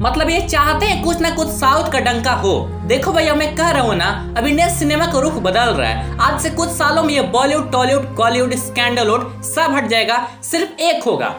मतलब ये चाहते हैं कुछ ना कुछ साउथ का डंका हो। देखो भैया मैं कह रहा हूँ ना, अब इंडियन सिनेमा का रुख बदल रहा है। आज से कुछ सालों में ये बॉलीवुड, टॉलीवुड, कॉलीवुड, स्कैंडलवुड सब हट जाएगा, सिर्फ एक होगा।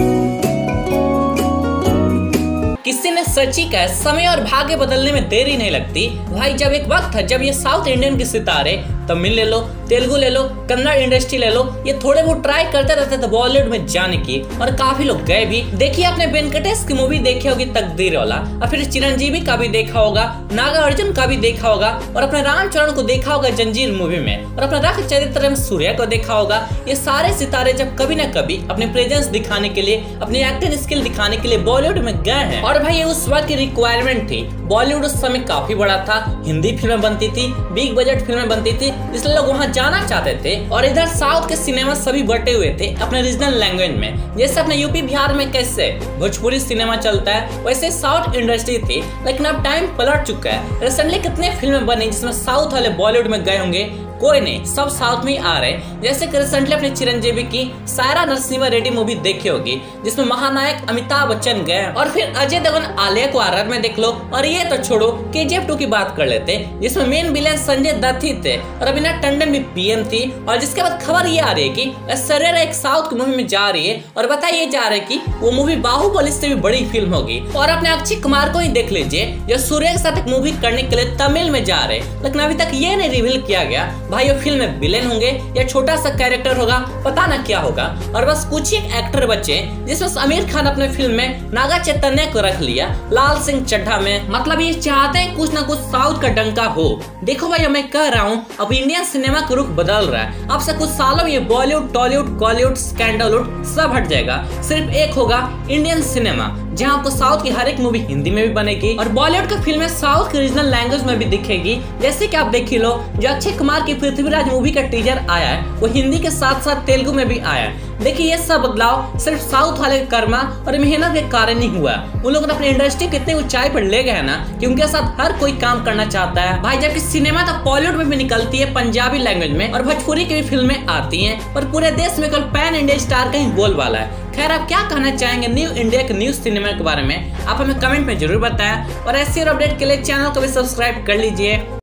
किसी ने सच ही कहा, समय और भाग्य बदलने में देरी नहीं लगती भाई। जब एक वक्त था जब ये साउथ इंडियन के सितारे, तमिल ले लो, तेलुगु ले लो, कन्नड़ इंडस्ट्री ले लो, ये थोड़े बहुत ट्राई करते रहते थे बॉलीवुड में जाने की, और काफी लोग गए भी। देखिए आपने वेंकटेश की मूवी देखी होगी तकदीर वाला, और फिर चिरंजीवी का भी देखा होगा, नागार्जुन का भी देखा होगा, और अपने रामचरण को देखा होगा जंजीर मूवी में, और अपने रख चरित्र में सूर्या को देखा होगा। ये सारे सितारे जब कभी न कभी अपने प्रेजेंस दिखाने के लिए, अपनी एक्टिंग स्किल दिखाने के लिए बॉलीवुड में गए हैं। और भाई ये उस वक्त की रिक्वायरमेंट थी। बॉलीवुड उस समय काफी बड़ा था, हिंदी फिल्में बनती थी, बिग बजट फिल्में बनती थी, इसलिए लोग वहां जाना चाहते थे। और इधर साउथ के सिनेमा सभी बटे हुए थे अपने रीजनल लैंग्वेज में। जैसे अपने यूपी बिहार में कैसे भोजपुरी सिनेमा चलता है, वैसे साउथ इंडस्ट्री थी। लेकिन अब टाइम पलट चुका है। रिसेंटली कितने फिल्में बनी जिसमें साउथ वाले बॉलीवुड में गए होंगे? कोई नहीं, सब साउथ में ही आ रहे हैं। जैसे कि रिसेंटली अपने चिरंजीवी की सायरा नरसिम्हा रेड्डी मूवी देखी होगी, जिसमें महानायक अमिताभ बच्चन गए, और फिर अजय देवगन आलिया को आरआर में देख लो। और ये तो छोड़ो, KGF 2 की बात कर लेते, जिसमें मेन विलेन संजय दत्त ही थे और अभिना टंडन भी PM थी। और जिसके बाद खबर ये आ रही है कि ऐश्वर्या एक साउथ की मूवी में जा रही है, और बताइए जा रहा है कि वो मूवी बाहुबली से भी बड़ी फिल्म होगी। और अपने अक्षय कुमार को ही देख लीजिए, जो सूर्या के साथ एक मूवी करने के लिए तमिल में जा रहे, लेकिन अभी तक ये नहीं रिवील किया गया भाई वो फिल्म में विलेन होंगे या छोटा सा कैरेक्टर होगा, पता ना क्या होगा। और बस कुछ ही एक्टर बचे, जिसमें आमिर खान अपने फिल्म में नागा चैतन्य को रख लिया लाल सिंह चड्ढा में। मतलब ये चाहते हैं कुछ ना कुछ साउथ का डंका हो। देखो भाई मैं कह रहा हूँ, अब इंडियन सिनेमा का रुख बदल रहा है। अब से कुछ सालों में ये बॉलीवुड, टॉलीवुड, कॉलीवुड, स्कैंडलवुड सब हट जाएगा, सिर्फ एक होगा इंडियन सिनेमा, जहाँ आपको साउथ की हर एक मूवी हिंदी में भी बनेगी और बॉलीवुड की फिल्में साउथ की रीजनल लैंग्वेज में भी दिखेगी। जैसे कि आप देख ही लो, जो अक्षय कुमार की पृथ्वीराज मूवी का टीजर आया है, वो हिंदी के साथ साथ तेलुगु में भी आया है। देखिए ये सब बदलाव सिर्फ साउथ वाले कर्मा और मेहनत के कारण ही हुआ। उन लोगों ने अपनी इंडस्ट्री कितनी ऊंचाई पर ले गए ना, कि उनके साथ हर कोई काम करना चाहता है भाई। जबकि सिनेमा तो बॉलीवुड में भी निकलती है, पंजाबी लैंग्वेज में, और भोजपुरी की भी फिल्में आती हैं, पर पूरे देश में केवल पैन इंडिया स्टार का ही बोलबाला है। खैर आप क्या कहना चाहेंगे न्यू इंडिया के न्यूज सिनेमा के बारे में, आप हमें कमेंट में जरूर बताएं। और ऐसी और अपडेट के लिए चैनल को भी सब्सक्राइब कर लीजिए।